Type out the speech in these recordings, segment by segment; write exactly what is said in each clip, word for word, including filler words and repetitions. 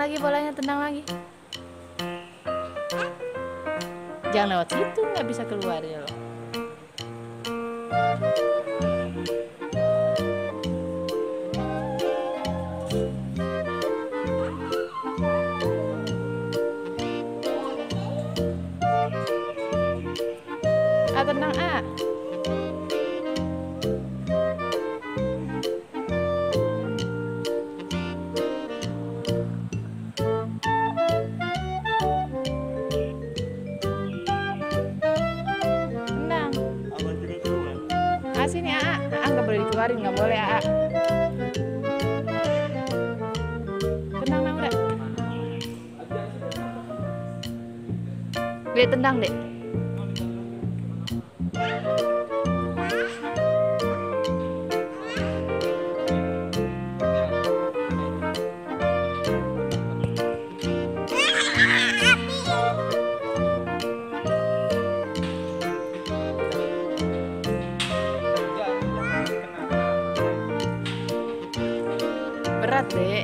lagi bolanya, tendang lagi. Jangan lewat situ, nggak bisa keluar ya loh. Ah, tenang ah. Tenang. Ah, sini ah, ah nggak boleh dikeluarin, nggak boleh ah. Tenang nah udah. Gue tendang deh. Berat deh.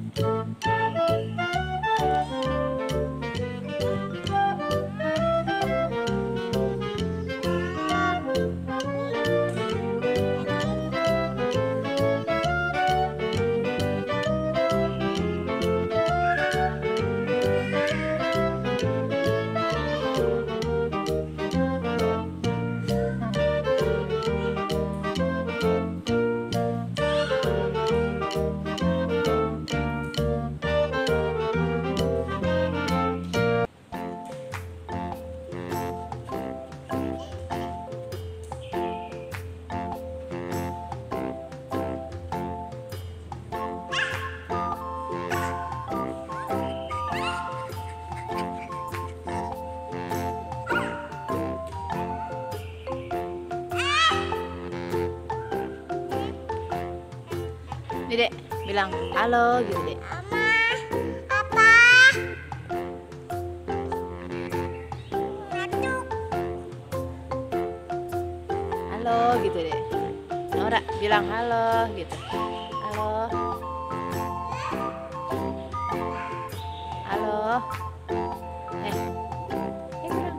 Nih dek, bilang halo gitu dek. Mama, apa? Ngantuk. Halo gitu deh. Nora bilang halo gitu. Halo. Halo. Eh. Eh bilang.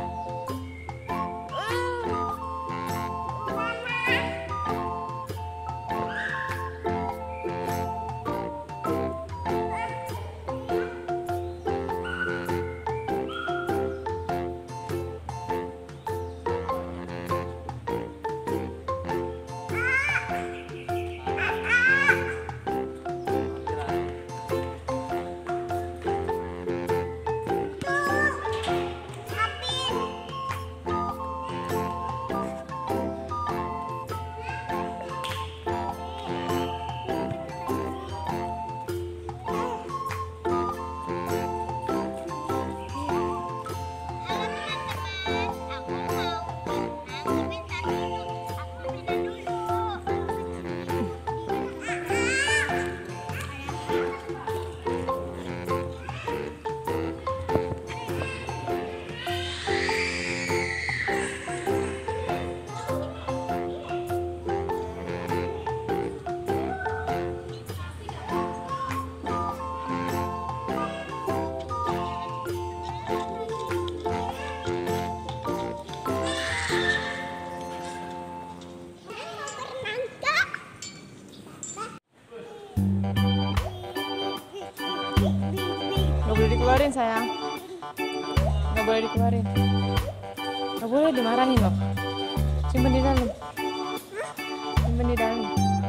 Nggak boleh dikeluarin sayang. Nggak boleh dikeluarin. Nggak boleh dimarahin loh. Simpen di dalam. Simpen di dalam.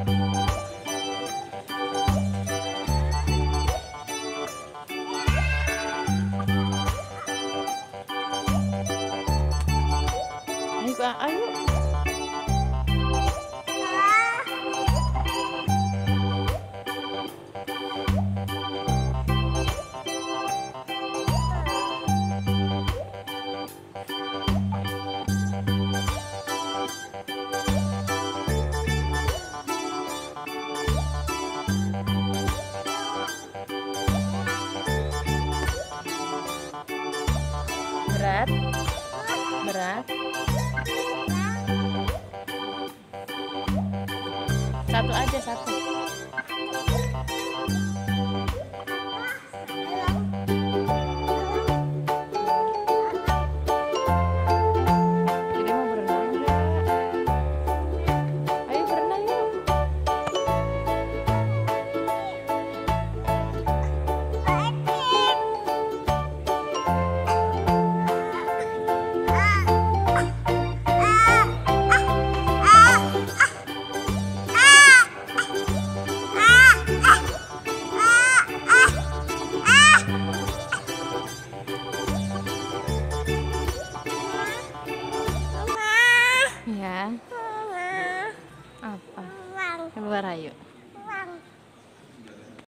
Ayo, ayo. Berat, berat. Satu aja, satu.